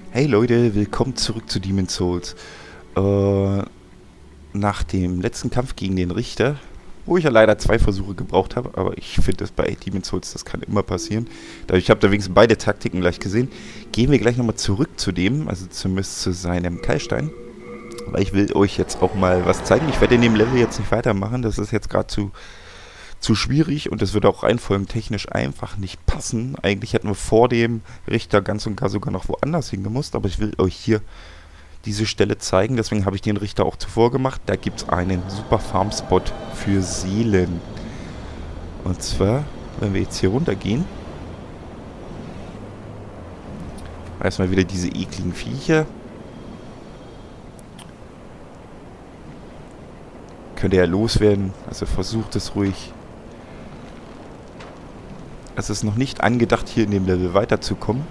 Hey Leute, willkommen zurück zu Demon's Souls. Nach dem letzten Kampf gegen den Richter, wo ich ja leider 2 Versuche gebraucht habe, aber ich finde das bei Demon's Souls, das kann immer passieren. Ich habe da wenigstens beide Taktiken gleich gesehen. Gehen wir gleich nochmal zurück zu dem, also zumindest zu seinem Keilstein. Weil ich will euch jetzt auch mal was zeigen. Ich werde in dem Level jetzt nicht weitermachen, das ist jetzt gerade zu schwierig und das wird auch reihenfolgentechnisch einfach nicht passen. Eigentlich hätten wir vor dem Richter ganz und gar sogar noch woanders hingemusst, aber ich will euch hier diese Stelle zeigen, deswegen habe ich den Richter auch zuvor gemacht. Da gibt es einen super Farmspot für Seelen. Und zwar, wenn wir jetzt hier runtergehen, erstmal wieder diese ekligen Viecher. Könnt ihr ja loswerden, also versucht es ruhig. Es ist noch nicht angedacht, hier in dem Level weiterzukommen.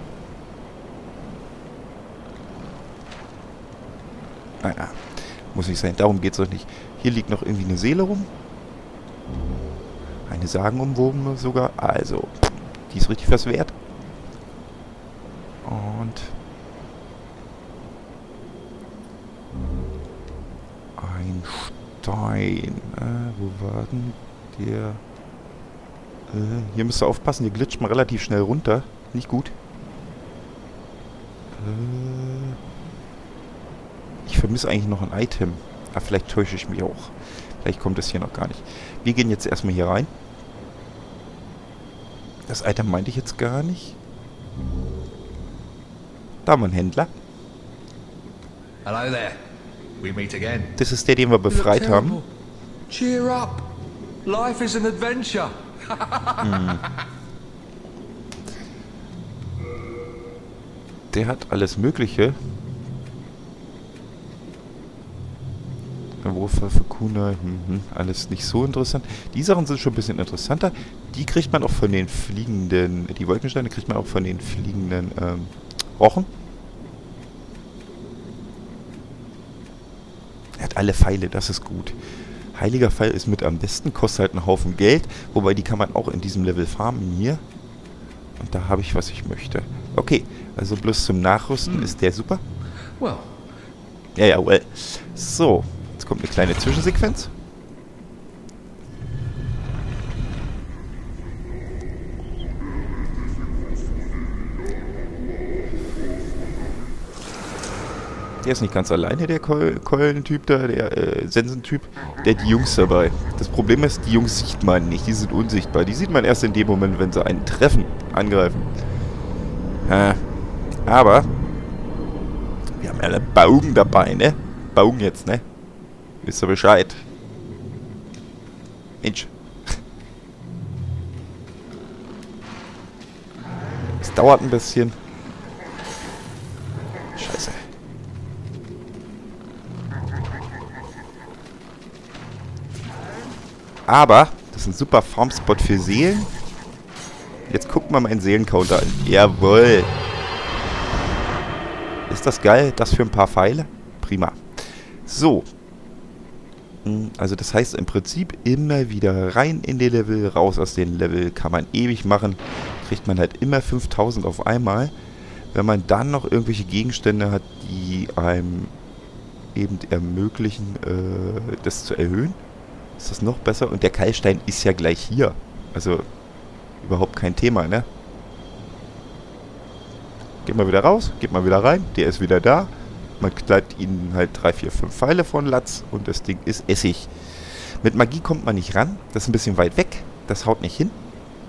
Naja, muss nicht sein, darum geht es doch nicht. Hier liegt noch irgendwie eine Seele rum. Eine sagenumwobene sogar. Also, die ist richtig was wert. Und ein Stein. Wo war denn der? Hier müsst ihr aufpassen, hier glitscht man relativ schnell runter. Nicht gut. Ich vermisse eigentlich noch ein Item. Aber vielleicht täusche ich mich auch. Vielleicht kommt es hier noch gar nicht. Wir gehen jetzt erstmal hier rein. Das Item meinte ich jetzt gar nicht. Da haben wir einen Händler. Hello there. We meet again. Das ist der, den wir befreit haben. Cheer up. Life is an adventure. Der hat alles Mögliche. Wurfer für Kuna, alles nicht so interessant. Die Sachen sind schon ein bisschen interessanter. Die kriegt man auch von den fliegenden, die Wolkensteine kriegt man auch von den fliegenden Rochen. Er hat alle Pfeile, das ist gut. Heiliger Pfeil ist mit am besten, kostet halt einen Haufen Geld. Wobei, die kann man auch in diesem Level farmen hier. Und da habe ich, was ich möchte. Okay, also bloß zum Nachrüsten ist der super. Well. Ja, well. So, jetzt kommt eine kleine Zwischensequenz. Der ist nicht ganz alleine, der Keulentyp da, der Sensentyp. Der hat die Jungs dabei. Das Problem ist, die Jungs sieht man nicht, die sind unsichtbar. Die sieht man erst in dem Moment, wenn sie einen treffen, angreifen. Aber wir haben alle Bogen dabei, ne? Bogen jetzt, ne? Wisst ihr Bescheid? Mensch. Es dauert ein bisschen. Scheiße. Aber, das ist ein super Farmspot für Seelen. Jetzt gucken wir mal meinen Seelencounter an. Jawohl. Ist das geil? Das für ein paar Pfeile? Prima. So. Also das heißt im Prinzip immer wieder rein in die Level, raus aus den Level. Kann man ewig machen. Kriegt man halt immer 5000 auf einmal. Wenn man dann noch irgendwelche Gegenstände hat, die einem eben ermöglichen, das zu erhöhen, ist das noch besser. Und der Keilstein ist ja gleich hier. Also überhaupt kein Thema, ne? Geht mal wieder raus, geht mal wieder rein. Der ist wieder da. Man knallt ihnen halt 3, 4, 5 Pfeile von Latz und das Ding ist Essig. Mit Magie kommt man nicht ran. Das ist ein bisschen weit weg. Das haut nicht hin.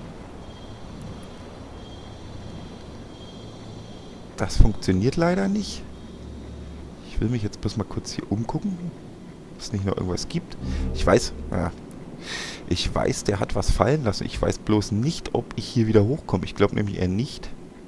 Das funktioniert leider nicht. Ich will mich jetzt bloß mal kurz hier umgucken, ob es nicht noch irgendwas gibt. Ich weiß, ich weiß, der hat was fallen lassen. Ich weiß bloß nicht, ob ich hier wieder hochkomme. Ich glaube nämlich eher nicht.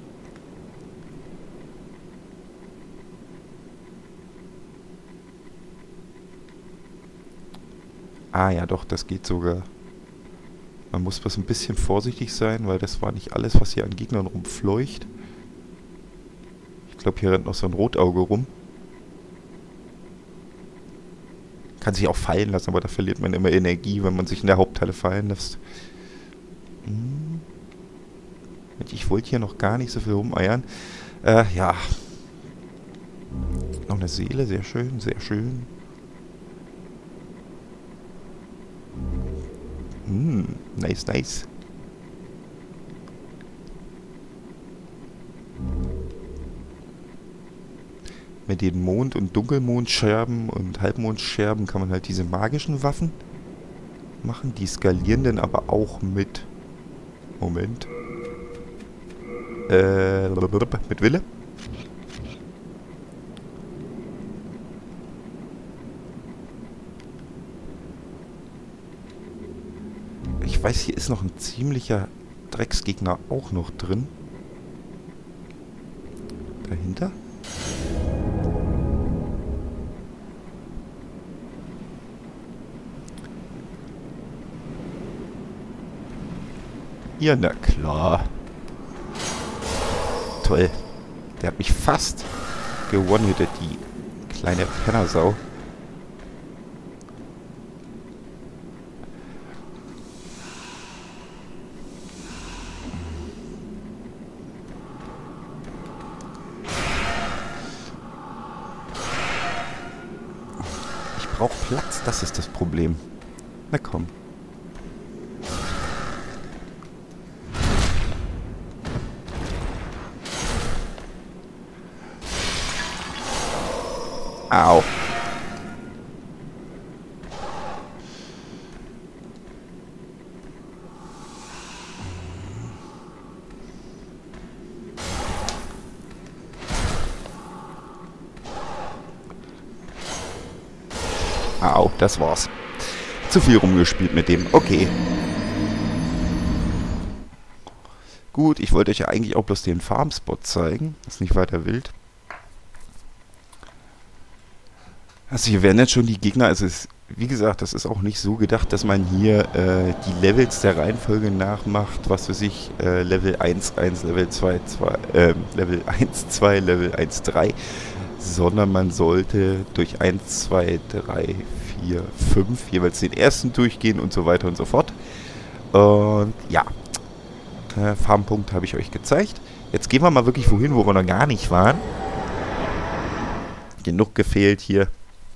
Ah ja, doch, das geht sogar. Man muss bloß ein bisschen vorsichtig sein, weil das war nicht alles, was hier an Gegnern rumfleucht. Ich glaube, hier rennt noch so ein Rotauge rum. Kann sich auch fallen lassen, aber da verliert man immer Energie, wenn man sich in der Haupthalle fallen lässt. Ich wollte hier noch gar nicht so viel rumeiern. Ja, Noch eine Seele, sehr schön, sehr schön. Nice, nice. Mit den Mond- und Dunkelmondscherben und Halbmondscherben kann man halt diese magischen Waffen machen. Die skalieren dann aber auch mit... Moment. Mit Wille. Ich weiß, hier ist noch ein ziemlicher Drecksgegner auch noch drin. Dahinter? Ja, na klar. Toll. Der hat mich fast gewone-hittet, die kleine Pennersau. Ich brauche Platz, das ist das Problem. Na komm. Au. Au, das war's. Zu viel rumgespielt mit dem. Okay. Gut, ich wollte euch ja eigentlich auch bloß den Farmspot zeigen. Ist nicht weiter wild. Also hier werden jetzt schon die Gegner, also es, wie gesagt, das ist auch nicht so gedacht, dass man hier die Levels der Reihenfolge nachmacht, was für sich Level 1, 1, Level 2, 2, Level 1, 2, Level 1, 3, sondern man sollte durch 1, 2, 3, 4, 5 jeweils den ersten durchgehen und so weiter und so fort. Und ja, Farmpunkt habe ich euch gezeigt. Jetzt gehen wir mal wirklich wohin, wo wir noch gar nicht waren. Genug gefehlt hier.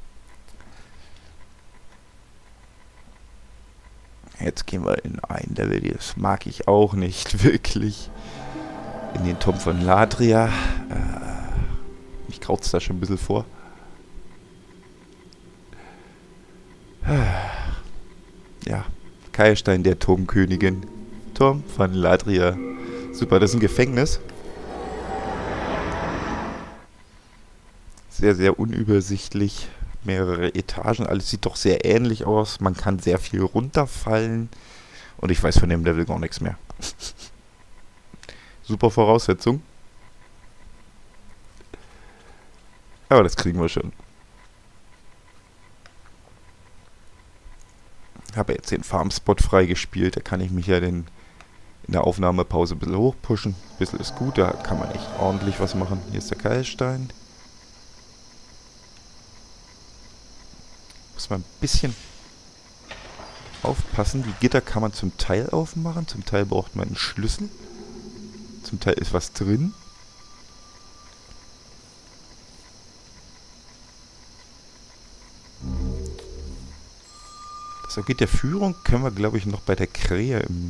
Jetzt gehen wir in ein Level, das mag ich auch nicht wirklich. In den Turm von Ladria. Mich kraut's da schon ein bisschen vor. Ja, Keilstein der Turmkönigin. Turm von Ladria. Super, das ist ein Gefängnis. Sehr, sehr unübersichtlich. Mehrere Etagen, alles sieht doch sehr ähnlich aus. Man kann sehr viel runterfallen. Und ich weiß von dem Level gar nichts mehr. Super Voraussetzung. Aber das kriegen wir schon. Ich habe jetzt den Farmspot freigespielt. Da kann ich mich ja in der Aufnahmepause ein bisschen hochpushen. Ein bisschen ist gut, da kann man echt ordentlich was machen. Hier ist der Keilstein. Muss man ein bisschen aufpassen. Die Gitter kann man zum Teil aufmachen. Zum Teil braucht man einen Schlüssel. Zum Teil ist was drin. Das Orchid der Führung können wir, glaube ich, noch bei der Krähe im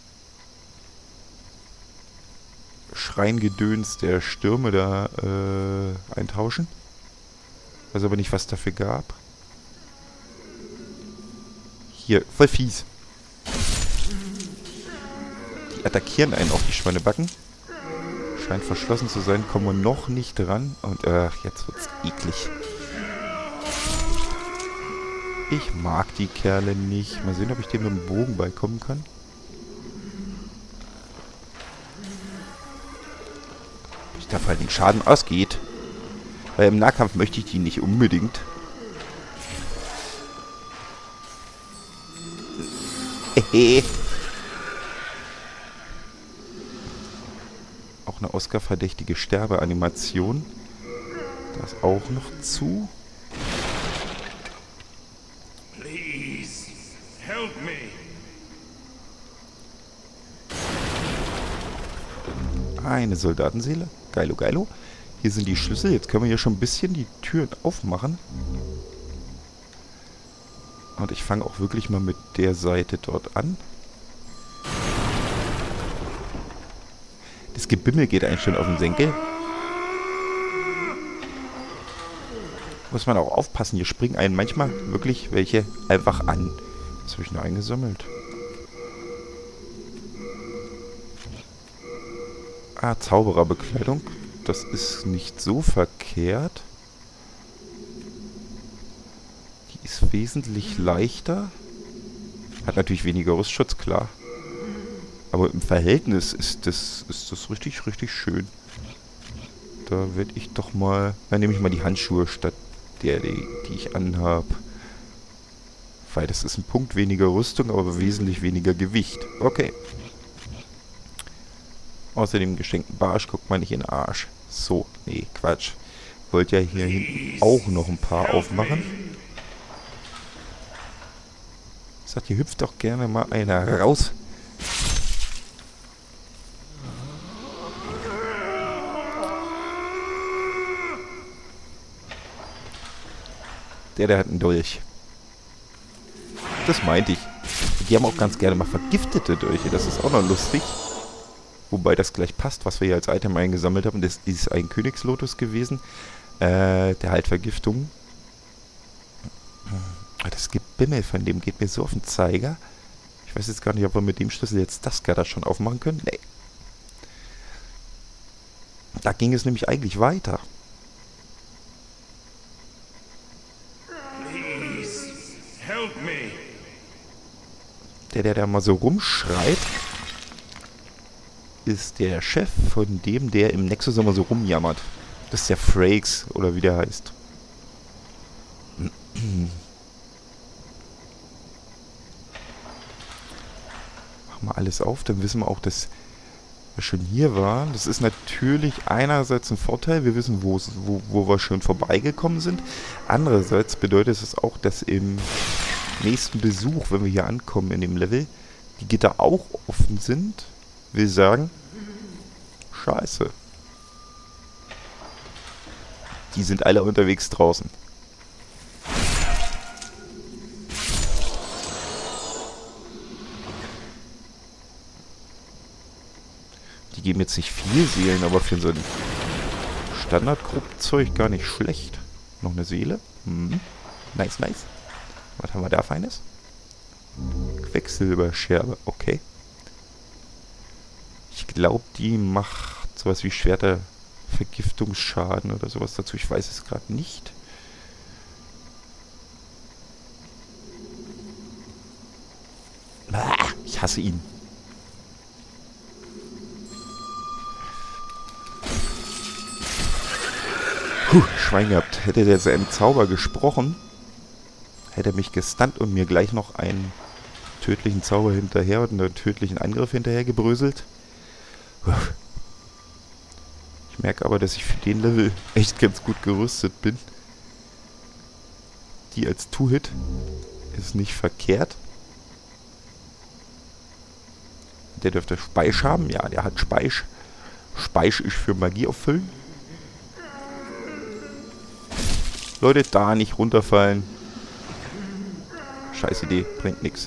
Schreingedöns der Stürme da eintauschen. Weiß aber nicht, was dafür gab. Hier, voll fies. Die attackieren einen auf die Schweinebacken. Scheint verschlossen zu sein, kommen wir noch nicht dran. Und jetzt wird's eklig. Ich mag die Kerle nicht. Mal sehen, ob ich dem mit dem Bogen beikommen kann. Ich darf halt den Schaden ausgeht. Weil im Nahkampf möchte ich die nicht unbedingt. Auch eine Oscar-verdächtige Sterbeanimation. Das auch noch zu. Please, help me. Eine Soldatenseele. Geilo, geilo. Hier sind die Schlüssel. Jetzt können wir hier schon ein bisschen die Türen aufmachen. Und ich fange auch wirklich mal mit der Seite dort an. Das Gebimmel geht eigentlich schon auf den Senkel. Muss man auch aufpassen. Hier springen einen manchmal wirklich welche einfach an. Was habe ich noch eingesammelt? Ah, Zaubererbekleidung. Das ist nicht so verkehrt. Die ist wesentlich leichter. Hat natürlich weniger Rüstschutz, klar. Aber im Verhältnis ist das richtig, richtig schön. Da werde ich doch mal... Dann nehme ich mal die Handschuhe statt der, die ich anhabe. Weil das ist ein Punkt weniger Rüstung, aber wesentlich weniger Gewicht. Okay. Außerdem geschenkten Barsch, guckt mal nicht in den Arsch. So, nee, Quatsch. Wollt ja hier hinten auch noch ein paar aufmachen. Ich sag, hier hüpft doch gerne mal einer raus. Der hat einen Dolch. Das meinte ich. Die haben auch ganz gerne mal vergiftete Dolche. Das ist auch noch lustig. Wobei das gleich passt, was wir hier als Item eingesammelt haben. Das ist ein Königslotus gewesen. Der halt Vergiftung. Das Gebimmel von dem geht mir so auf den Zeiger. Ich weiß jetzt gar nicht, ob wir mit dem Schlüssel jetzt das Gatter schon aufmachen können. Nee. Da ging es nämlich eigentlich weiter. Please, help me. Der da mal so rumschreit, ist der Chef von dem, der im Nexus immer so rumjammert. Das ist der Frakes, oder wie der heißt. Mach mal alles auf, dann wissen wir auch, dass wir schon hier waren. Das ist natürlich einerseits ein Vorteil, wir wissen, wo wir schon vorbeigekommen sind. Andererseits bedeutet es auch, dass im nächsten Besuch, wenn wir hier ankommen in dem Level, die Gitter auch offen sind. Will sagen, scheiße. Die sind alle unterwegs draußen. Die geben jetzt nicht viel Seelen, aber für so ein Standardgruppzeug gar nicht schlecht. Noch eine Seele. Nice, nice. Was haben wir da Feines? Quecksilberscherbe, okay. Ich glaube, die macht sowas wie Schwertervergiftungsschaden oder sowas dazu. Ich weiß es gerade nicht. Ich hasse ihn. Schwein gehabt. Hätte der seinen Zauber gesprochen, hätte er mich gestunt und mir gleich noch einen tödlichen Zauber hinterher und einen tödlichen Angriff hinterher gebröselt. Ich merke aber, dass ich für den Level echt ganz gut gerüstet bin. Die als Two-Hit ist nicht verkehrt. Der dürfte Speisch haben. Ja, der hat Speisch. Speisch ist für Magie auffüllen. Leute, da nicht runterfallen. Scheiß Idee, bringt nichts.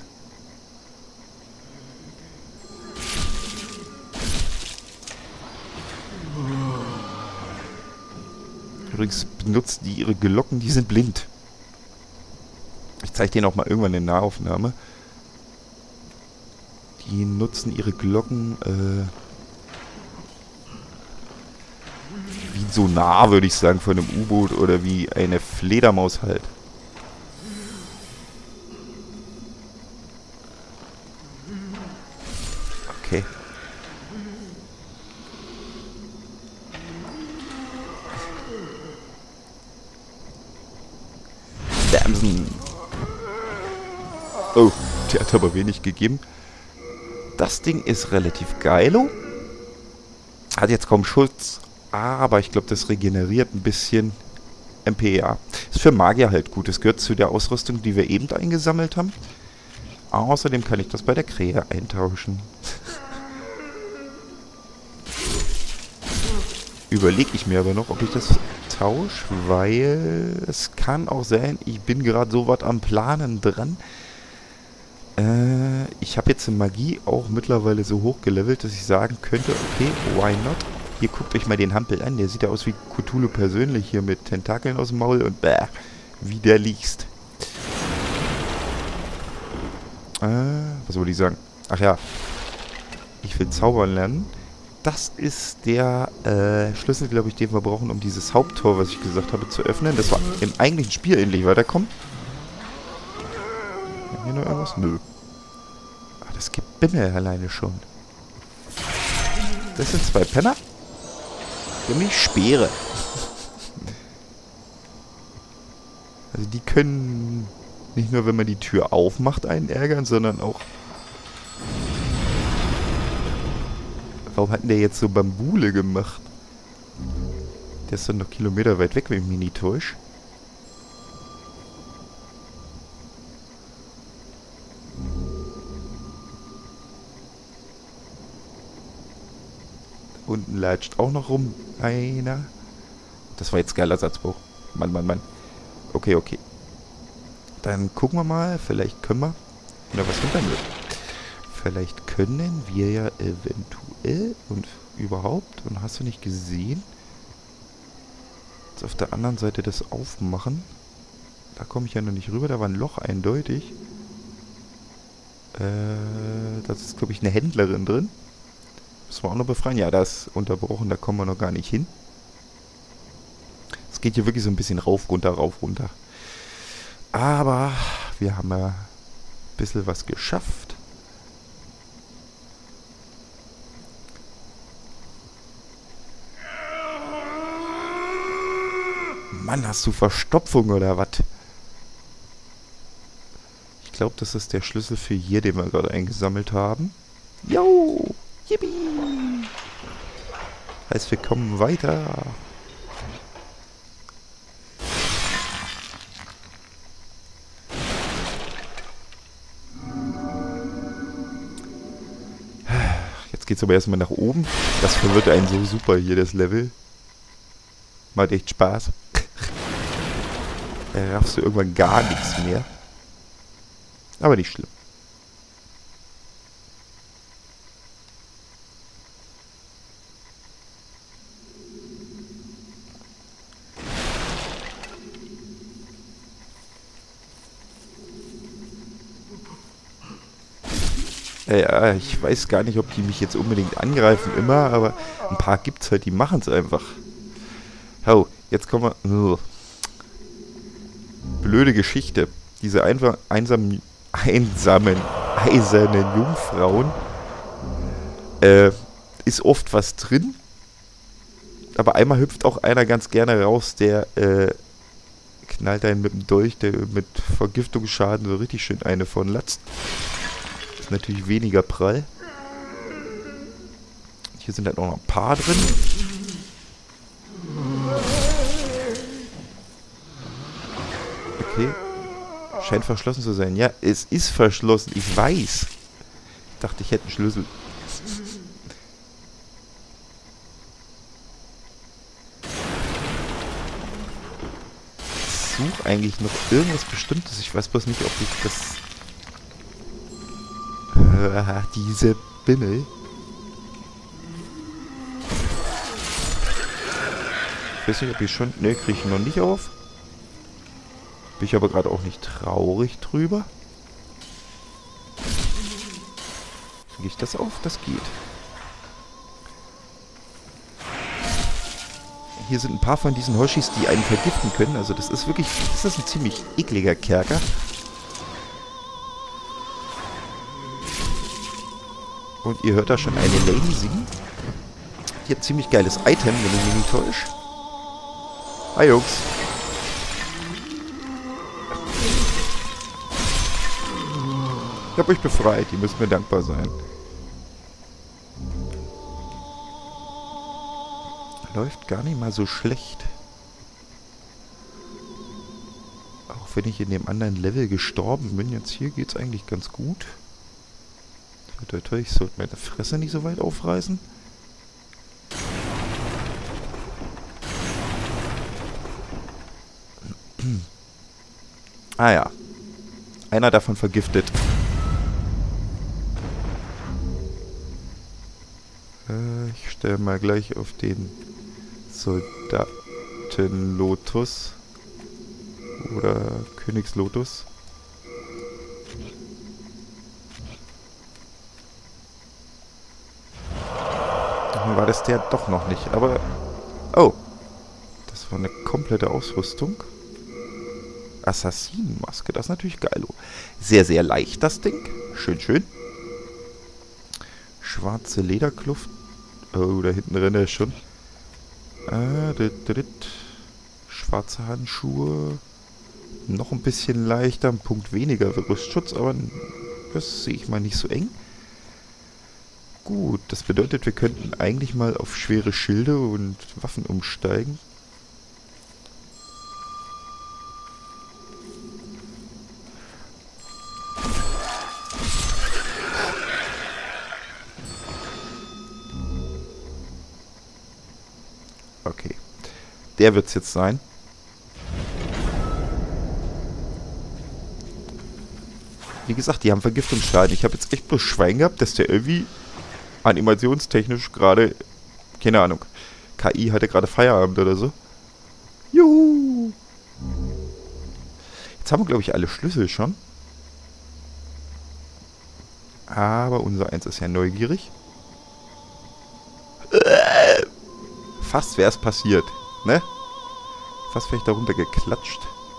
Übrigens benutzen die ihre Glocken, die sind blind. Ich zeige denen auch mal irgendwann eine Nahaufnahme. Die nutzen ihre Glocken wie Sonar, würde ich sagen, von einem U-Boot oder wie eine Fledermaus halt. Okay. Damson. Oh, der hat aber wenig gegeben. Das Ding ist relativ geilo. Hat jetzt kaum Schutz, aber ich glaube, das regeneriert ein bisschen MPA. Ist für Magier halt gut. Es gehört zu der Ausrüstung, die wir eben eingesammelt haben. Außerdem kann ich das bei der Krähe eintauschen. überlege ich mir aber noch, ob ich das tausche, weil es kann auch sein, ich bin gerade so was am Planen dran. Ich habe jetzt in Magie auch mittlerweile so hoch gelevelt, dass ich sagen könnte, okay, why not? Hier guckt euch mal den Hampel an, der sieht ja aus wie Cthulhu persönlich, hier mit Tentakeln aus dem Maul und bäh, wie der liest. Was wollte ich sagen? Ach ja, ich will zaubern lernen. Das ist der Schlüssel, glaube ich, den wir brauchen, um dieses Haupttor, was ich gesagt habe, zu öffnen. Das war im eigentlichen Spiel endlich weiterkommen. Hier noch irgendwas? Nö. Ah, das gibt Bimmel alleine schon. Das sind 2 Penner. Nämlich Speere. Also die können nicht nur, wenn man die Tür aufmacht, einen ärgern, sondern auch... Warum hat denn der jetzt so Bambule gemacht? Der ist dann noch Kilometer weit weg, wenn ich mich nie täusche. Unten latscht auch noch rum einer. Das war jetzt geiler Satzbruch. Mann, Mann, Mann. Okay, okay. Dann gucken wir mal. Vielleicht können wir... Na, was kommt dann mit? Vielleicht können wir ja eventuell und überhaupt, und hast du nicht gesehen, jetzt auf der anderen Seite das aufmachen. Da komme ich ja noch nicht rüber. Da war ein Loch eindeutig. Das ist, glaube ich, eine Händlerin drin. Müssen wir auch noch befreien. Ja, da ist unterbrochen, da kommen wir noch gar nicht hin. Es geht hier wirklich so ein bisschen rauf, runter. Aber wir haben ja ein bisschen was geschafft. Mann, hast du Verstopfung oder was? Ich glaube, das ist der Schlüssel für hier, den wir gerade eingesammelt haben. Jo! Yippie! Heißt, wir kommen weiter. Jetzt geht's aber erstmal nach oben. Das verwirrt einen so super hier, das Level. Macht echt Spaß. Da raffst du irgendwann gar nichts mehr. Aber nicht schlimm. Ja, ich weiß gar nicht, ob die mich jetzt unbedingt angreifen immer, aber ein paar gibt's halt, die machen es einfach. Oh, jetzt kommen wir... Blöde Geschichte. Diese einsamen eisernen Jungfrauen ist oft was drin. Aber einmal hüpft auch einer ganz gerne raus, der knallt einen mit dem Dolch, der mit Vergiftungsschaden so richtig schön eine von latzt. Ist natürlich weniger prall. Hier sind halt auch noch ein paar drin. Okay. Scheint verschlossen zu sein. Ja, es ist verschlossen. Ich weiß. Ich dachte, ich hätte einen Schlüssel. Ich suche eigentlich noch irgendwas Bestimmtes. Ich weiß bloß nicht, ob ich das... diese Bimmel. Ich weiß nicht, ob ich schon... Ne, kriege ich noch nicht auf. Bin ich aber gerade auch nicht traurig drüber. Kriege ich das auf? Das geht. Hier sind ein paar von diesen Hoshis, die einen vergiften können. Also das ist wirklich... Das ist ein ziemlich ekliger Kerker. Und ihr hört da schon eine Lady singen. Die hat ein ziemlich geiles Item, wenn ich mich nicht täusche. Hi Jungs. Ich hab euch befreit, ihr müsst mir dankbar sein. Läuft gar nicht mal so schlecht. Auch wenn ich in dem anderen Level gestorben bin, jetzt hier geht's eigentlich ganz gut. Ich sollte meine Fresse nicht so weit aufreißen. Ah ja. Einer davon vergiftet. Ich stelle mal gleich auf den Soldaten-Lotus. Oder Königslotus. Dann war das der doch noch nicht, aber... Oh! Das war eine komplette Ausrüstung. Assassinenmaske, das ist natürlich geil. Sehr, sehr leicht, das Ding. Schön, schön. Schwarze Lederkluft. Oh, da hinten rennt er schon. Schwarze Handschuhe. Noch ein bisschen leichter, ein Punkt weniger Rüstschutz, aber das sehe ich mal nicht so eng. Gut, das bedeutet, wir könnten eigentlich mal auf schwere Schilde und Waffen umsteigen. Okay. Der wird's jetzt sein. Wie gesagt, die haben Vergiftungsschaden. Ich habe jetzt echt bloß Schwein gehabt, dass der irgendwie animationstechnisch gerade... Keine Ahnung. KI hatte gerade Feierabend oder so. Juhu! Jetzt haben wir, glaube ich, alle Schlüssel schon. Aber unser Eins ist ja neugierig. Fast wäre es passiert, ne? Fast wäre ich da runtergeklatscht.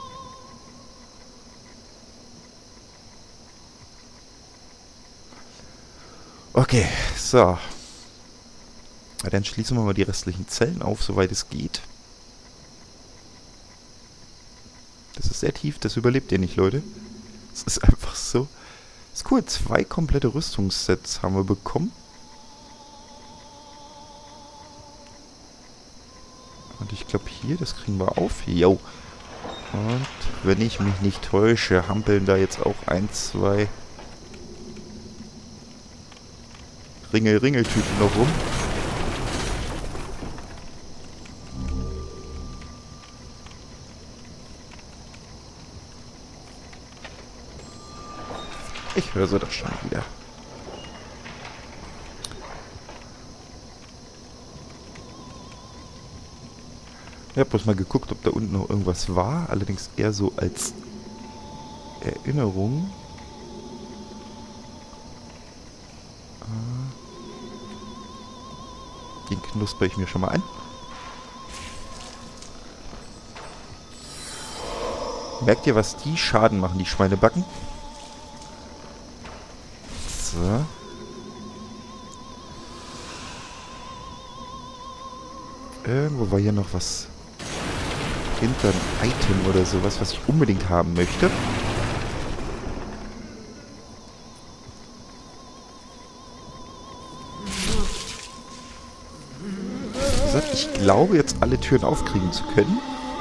Okay, so. Dann schließen wir mal die restlichen Zellen auf, soweit es geht. Das ist sehr tief, das überlebt ihr nicht, Leute. Das ist einfach so. Das ist cool, 2 komplette Rüstungssets haben wir bekommen. Und ich glaube hier, das kriegen wir auf. Jo. Und wenn ich mich nicht täusche, hampeln da jetzt auch 1, 2 Ringeltypen noch rum. Ich höre sie doch schon wieder. Ich habe bloß mal geguckt, ob da unten noch irgendwas war. Allerdings eher so als Erinnerung. Den knusper ich mir schon mal an. Merkt ihr, was die Schaden machen, die Schweinebacken? So. Irgendwo war hier noch was hinter ein Item oder sowas, was ich unbedingt haben möchte. Wie gesagt, ich glaube jetzt alle Türen aufkriegen zu können.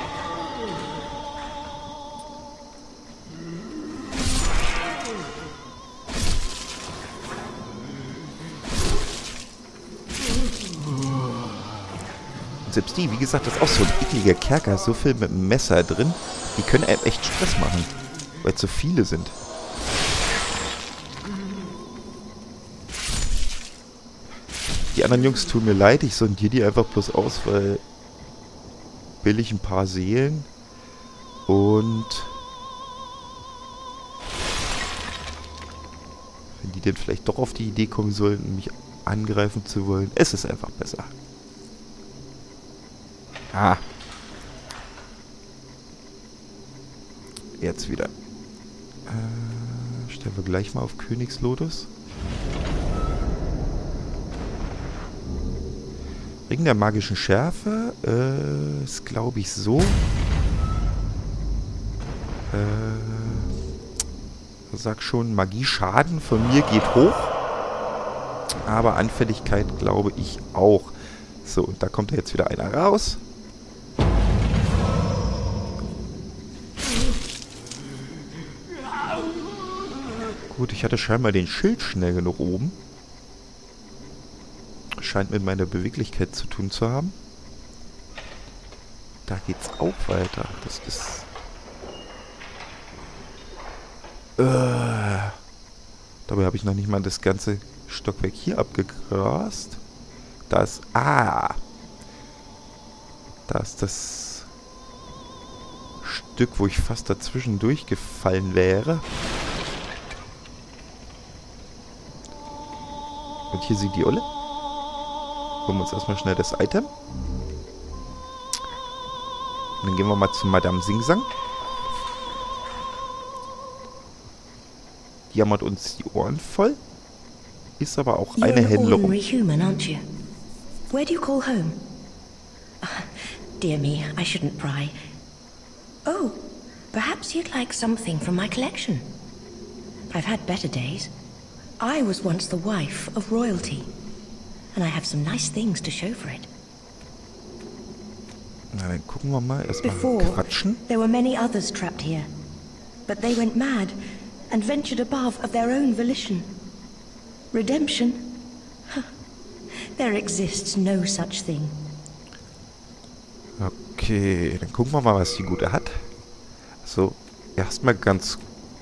Selbst die, wie gesagt, das ist auch so ein ekliger Kerker, so viel mit dem Messer drin, die können einem echt Stress machen, weil zu viele sind. Die anderen Jungs tun mir leid, ich sondiere die einfach bloß aus, weil billig ein paar Seelen und wenn die denn vielleicht doch auf die Idee kommen sollten, mich angreifen zu wollen, es ist einfach besser. Ah. Jetzt wieder. Stellen wir gleich mal auf Königslotus. Ring der magischen Schärfe. Ist glaube ich so. Sag schon, Magieschaden von mir geht hoch. Aber Anfälligkeit glaube ich auch. So, und da kommt jetzt wieder einer raus. Gut, ich hatte scheinbar den Schild schnell genug oben. Scheint mit meiner Beweglichkeit zu tun zu haben. Da geht's auch weiter. Das ist Dabei habe ich noch nicht mal das ganze Stockwerk hier abgegrast. Da ist... Ah! Da ist das Stück, wo ich fast dazwischen durchgefallen wäre. Und hier sieht die Olle. Holen wir uns erstmal schnell das Item. Und dann gehen wir mal zu Madame Singsang. Die jammert uns die Ohren voll. Ist aber auch eine Händlerin. Human, aren't you? Where do you call home? Dear me, I shouldn't pry. Oh, perhaps you'd like something from my collection. I've had better days. I was once the wife of royalty, and I have some nice things to show for it. Na, dann gucken wir mal. Erstmal Before, quatschen. there were many others trapped here, but they went mad and ventured above of their own volition. Redemption? There exists no such thing. Okay, dann gucken wir mal, was die Gute hat. So, erstmal ganz...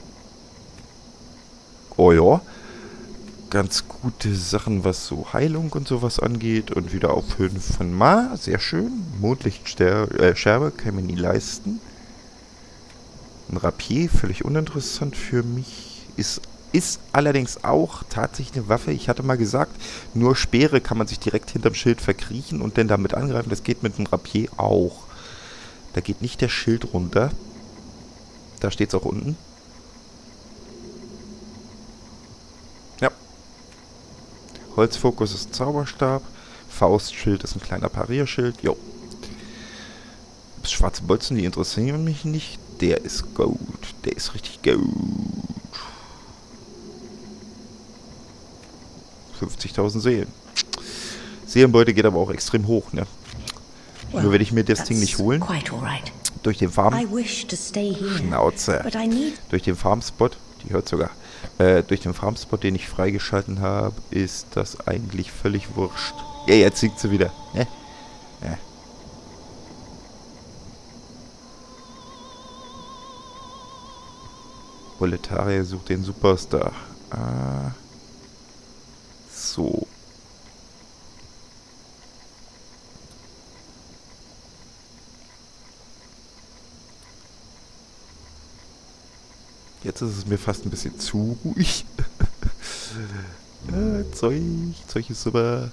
Oh ja. Ganz gute Sachen, was so Heilung und sowas angeht. Und wieder Auffüllen von Ma. Sehr schön. Mondlichtscherbe kann ich mir nie leisten. Ein Rapier, völlig uninteressant für mich. Ist allerdings auch tatsächlich eine Waffe. Ich hatte mal gesagt, nur Speere kann man sich direkt hinterm Schild verkriechen und dann damit angreifen. Das geht mit dem Rapier auch. Da geht nicht der Schild runter. Da steht es auch unten. Ja. Holzfokus ist ein Zauberstab. Faustschild ist ein kleiner Parierschild. Jo. Schwarze Bolzen, die interessieren mich nicht. Der ist gut. Der ist richtig gut. 50.000 Seelen. Seelenbeute geht aber auch extrem hoch, ne? Nur werde ich mir das Ding nicht holen. Durch den Schnauze. Durch den Farmspot, die hört sogar. Durch den Farmspot, den ich freigeschalten habe, ist das eigentlich völlig wurscht. Ja, jetzt singt sie wieder. Ne? Ja. Boletaria sucht den Superstar. So. Jetzt ist es mir fast ein bisschen zu ruhig. Zeug ist super.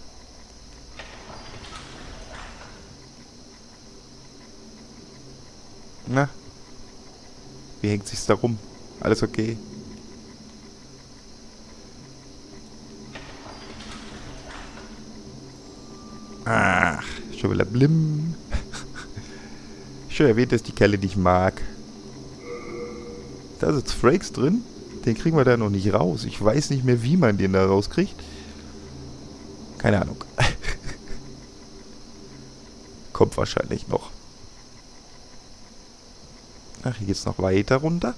Na? Wie hängt sich's da rum? Alles okay? Ach, schon wieder blim. Schon erwähnt, dass die Kerle, die ich mag. Da sitzt Frakes drin. Den kriegen wir da noch nicht raus. Ich weiß nicht mehr, wie man den da rauskriegt. Keine Ahnung. Kommt wahrscheinlich noch. Ach, hier geht's noch weiter runter.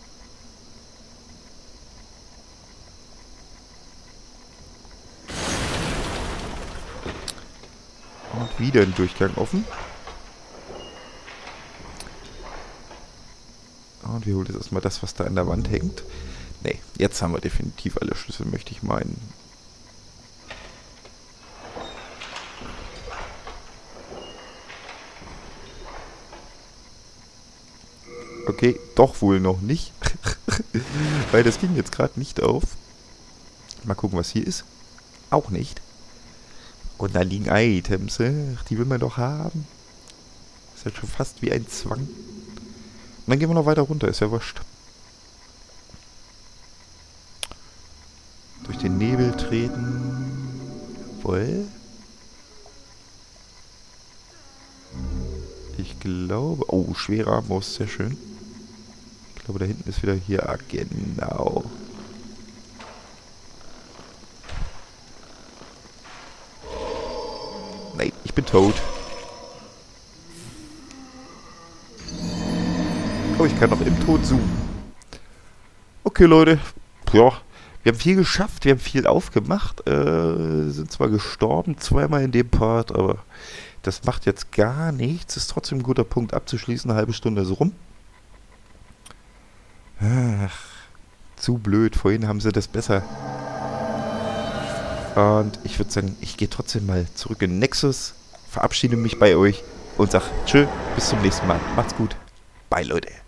Und wieder ein Durchgang offen. Und wir holen jetzt erstmal das, was da an der Wand hängt. Ne, jetzt haben wir definitiv alle Schlüssel, möchte ich meinen. Okay, doch wohl noch nicht. Weil das ging jetzt gerade nicht auf. Mal gucken, was hier ist. Auch nicht. Und da liegen Items, die will man doch haben. Ist ja schon fast wie ein Zwang. Und dann gehen wir noch weiter runter, ist ja wurscht. Durch den Nebel treten. Jawohl. Ich glaube... Oh, schwerer Armbrust, sehr schön. Ich glaube, da hinten ist wieder hier... Ah, genau. Nein, ich bin tot. Oh, ich kann noch im Tod zoomen. Okay, Leute. Ja, wir haben viel geschafft, wir haben viel aufgemacht. Sind zwar gestorben, zweimal in dem Part, aber das macht jetzt gar nichts. Ist trotzdem ein guter Punkt abzuschließen. Eine halbe Stunde ist rum. Ach, zu blöd. Vorhin haben sie das besser. Und ich würde sagen, ich gehe trotzdem mal zurück in Nexus, verabschiede mich bei euch und sag tschö, bis zum nächsten Mal. Macht's gut. Bye, Leute.